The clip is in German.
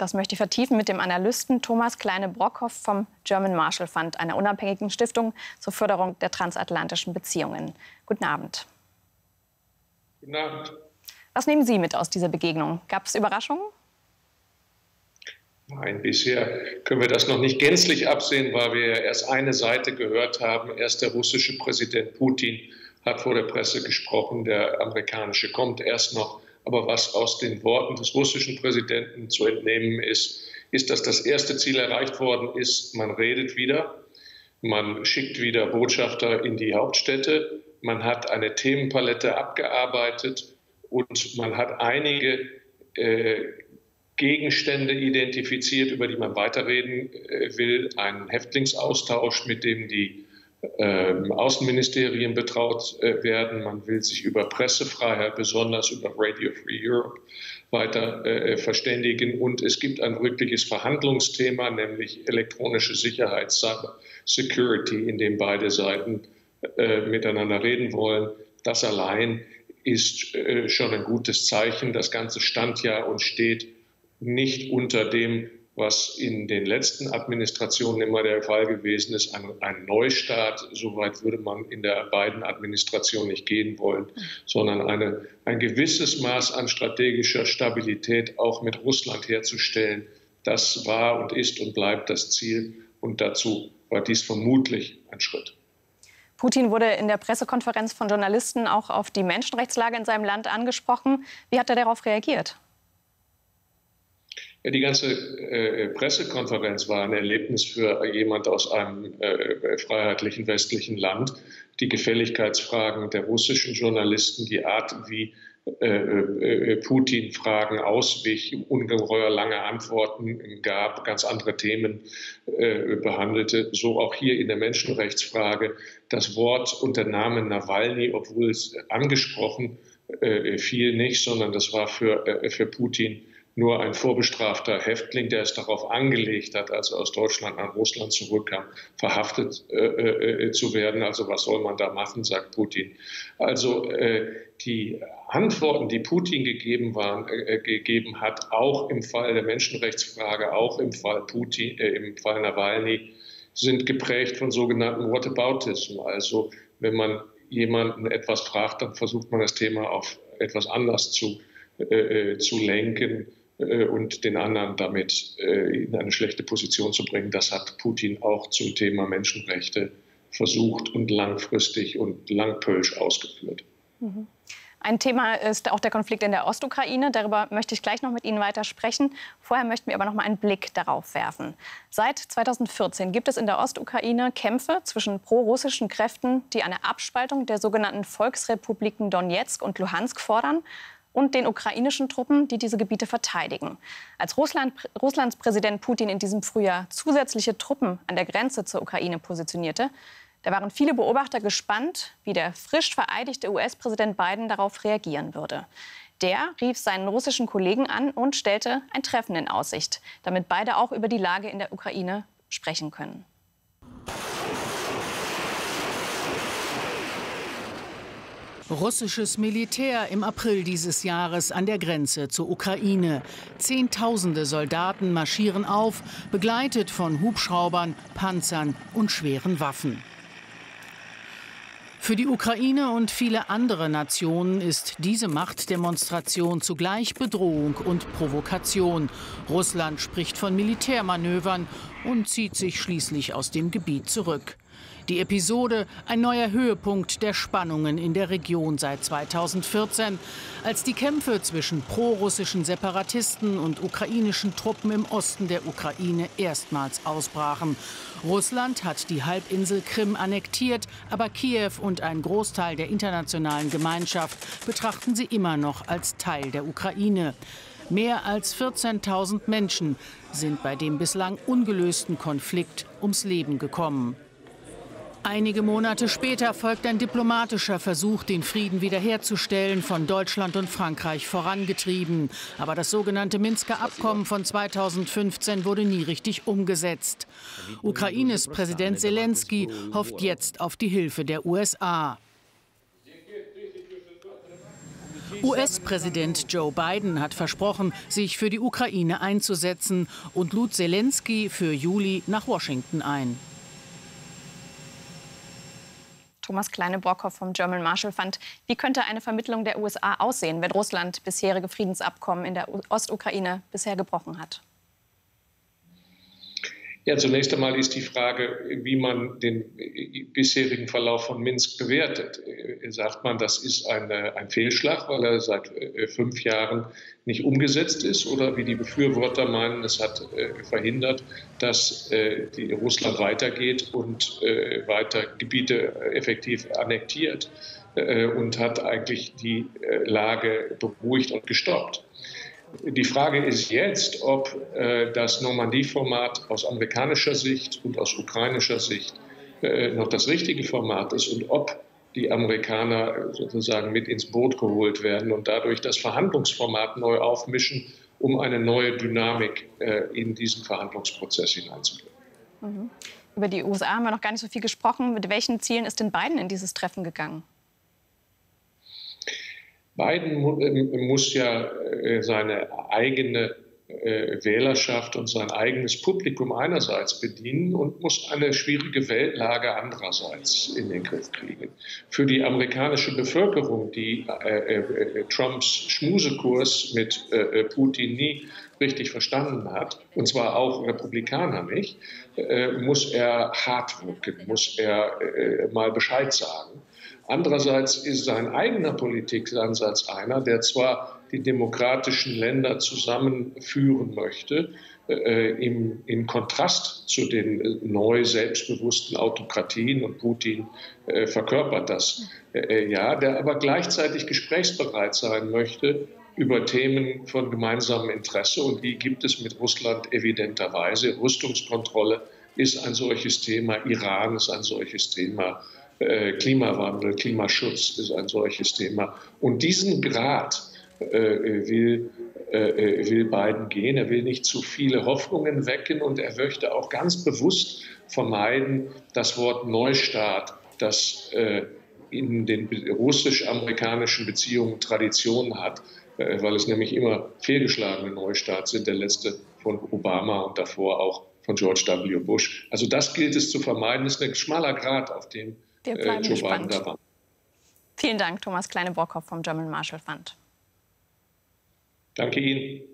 Das möchte ich vertiefen mit dem Analysten Thomas Kleine-Brockhoff vom German Marshall Fund, einer unabhängigen Stiftung zur Förderung der transatlantischen Beziehungen. Guten Abend. Guten Abend. Was nehmen Sie mit aus dieser Begegnung? Gab es Überraschungen? Nein, bisher können wir das noch nicht gänzlich absehen, weil wir erst eine Seite gehört haben. Erst der russische Präsident Putin hat vor der Presse gesprochen, der amerikanische kommt erst noch. Aber was aus den Worten des russischen Präsidenten zu entnehmen ist, dass das erste Ziel erreicht worden ist. Man redet wieder, man schickt wieder Botschafter in die Hauptstädte, man hat eine Themenpalette abgearbeitet und man hat einige Gegenstände identifiziert, über die man weiterreden will. Ein Häftlingsaustausch, mit dem die Außenministerien betraut werden. Man will sich über Pressefreiheit, besonders über Radio Free Europe, weiter verständigen. Und es gibt ein wirkliches Verhandlungsthema, nämlich elektronische Sicherheit, Cyber Security, in dem beide Seiten miteinander reden wollen. Das allein ist schon ein gutes Zeichen. Das Ganze stand ja und steht nicht unter dem, was in den letzten Administrationen immer der Fall gewesen ist, ein Neustart. So weit würde man in der Biden-Administration nicht gehen wollen, sondern ein gewisses Maß an strategischer Stabilität auch mit Russland herzustellen. Das war und ist und bleibt das Ziel. Und dazu war dies vermutlich ein Schritt. Putin wurde in der Pressekonferenz von Journalisten auch auf die Menschenrechtslage in seinem Land angesprochen. Wie hat er darauf reagiert? Ja, die ganze Pressekonferenz war ein Erlebnis für jemand aus einem freiheitlichen westlichen Land. Die Gefälligkeitsfragen der russischen Journalisten, die Art, wie Putin Fragen auswich, ungeheuer lange Antworten gab, ganz andere Themen behandelte. So auch hier in der Menschenrechtsfrage das Wort und der Name Nawalny, obwohl es angesprochen fiel nicht, sondern das war für Putin nur ein vorbestrafter Häftling, der es darauf angelegt hat, als er aus Deutschland nach Russland zurückkam, verhaftet zu werden. Also was soll man da machen, sagt Putin. Also die Antworten, die Putin gegeben hat, auch im Fall der Menschenrechtsfrage, auch im Fall im Fall Nawalny, sind geprägt von sogenannten Whataboutism. Also wenn man jemanden etwas fragt, dann versucht man das Thema auf etwas anders zu lenken und den anderen damit in eine schlechte Position zu bringen. Das hat Putin auch zum Thema Menschenrechte versucht und langfristig und langpölsch ausgeführt. Ein Thema ist auch der Konflikt in der Ostukraine. Darüber möchte ich gleich noch mit Ihnen weiter sprechen. Vorher möchten wir aber noch mal einen Blick darauf werfen. Seit 2014 gibt es in der Ostukraine Kämpfe zwischen prorussischen Kräften, die eine Abspaltung der sogenannten Volksrepubliken Donezk und Luhansk fordern, und den ukrainischen Truppen, die diese Gebiete verteidigen. Als Russlands Präsident Putin in diesem Frühjahr zusätzliche Truppen an der Grenze zur Ukraine positionierte, da waren viele Beobachter gespannt, wie der frisch vereidigte US-Präsident Biden darauf reagieren würde. Der rief seinen russischen Kollegen an und stellte ein Treffen in Aussicht, damit beide auch über die Lage in der Ukraine sprechen können. Russisches Militär im April dieses Jahres an der Grenze zur Ukraine. Zehntausende Soldaten marschieren auf, begleitet von Hubschraubern, Panzern und schweren Waffen. Für die Ukraine und viele andere Nationen ist diese Machtdemonstration zugleich Bedrohung und Provokation. Russland spricht von Militärmanövern und zieht sich schließlich aus dem Gebiet zurück. Die Episode ein neuer Höhepunkt der Spannungen in der Region seit 2014, als die Kämpfe zwischen prorussischen Separatisten und ukrainischen Truppen im Osten der Ukraine erstmals ausbrachen. Russland hat die Halbinsel Krim annektiert, aber Kiew und ein Großteil der internationalen Gemeinschaft betrachten sie immer noch als Teil der Ukraine. Mehr als 14.000 Menschen sind bei dem bislang ungelösten Konflikt ums Leben gekommen. Einige Monate später folgt ein diplomatischer Versuch, den Frieden wiederherzustellen, von Deutschland und Frankreich vorangetrieben. Aber das sogenannte Minsker Abkommen von 2015 wurde nie richtig umgesetzt. Ukraines Präsident Selenskyj hofft jetzt auf die Hilfe der USA. US-Präsident Joe Biden hat versprochen, sich für die Ukraine einzusetzen und lud Zelensky für Juli nach Washington ein. Thomas Kleine-Brockhoff vom German Marshall Fund. Wie könnte eine Vermittlung der USA aussehen, wenn Russland bisherige Friedensabkommen in der Ostukraine bisher gebrochen hat? Ja, zunächst einmal ist die Frage, wie man den bisherigen Verlauf von Minsk bewertet. Sagt man, das ist ein Fehlschlag, weil er seit 5 Jahren nicht umgesetzt ist? Oder wie die Befürworter meinen, es hat verhindert, dass Russland weitergeht und weiter Gebiete effektiv annektiert und hat eigentlich die Lage beruhigt und gestoppt? Die Frage ist jetzt, ob das Normandie-Format aus amerikanischer Sicht und aus ukrainischer Sicht noch das richtige Format ist und ob die Amerikaner sozusagen mit ins Boot geholt werden und dadurch das Verhandlungsformat neu aufmischen, um eine neue Dynamik in diesen Verhandlungsprozess hineinzubringen. Mhm. Über die USA haben wir noch gar nicht so viel gesprochen. Mit welchen Zielen ist denn Biden in dieses Treffen gegangen? Biden muss ja seine eigene Wählerschaft und sein eigenes Publikum einerseits bedienen und muss eine schwierige Weltlage andererseits in den Griff kriegen. Für die amerikanische Bevölkerung, die Trumps Schmusekurs mit Putin nie richtig verstanden hat, und zwar auch Republikaner nicht, muss er hart wirken, muss er mal Bescheid sagen. Andererseits ist sein eigener Politikansatz einer, der zwar die demokratischen Länder zusammenführen möchte, im Kontrast zu den neu selbstbewussten Autokratien, und Putin verkörpert das, ja, der aber gleichzeitig gesprächsbereit sein möchte über Themen von gemeinsamem Interesse, und die gibt es mit Russland evidenterweise. Rüstungskontrolle ist ein solches Thema, Iran ist ein solches Thema, Klimawandel, Klimaschutz ist ein solches Thema. Und diesen Grad will Biden gehen. Er will nicht zu viele Hoffnungen wecken und er möchte auch ganz bewusst vermeiden, das Wort Neustart, das in den russisch-amerikanischen Beziehungen Tradition hat, weil es nämlich immer fehlgeschlagene Neustarts sind, der letzte von Obama und davor auch von George W. Bush. Also das gilt es zu vermeiden. Das ist ein schmaler Grat, auf dem wir bleiben Joe Biden gespannt. da war. Vielen Dank, Thomas Kleine-Brockhoff vom German Marshall Fund. Danke Ihnen.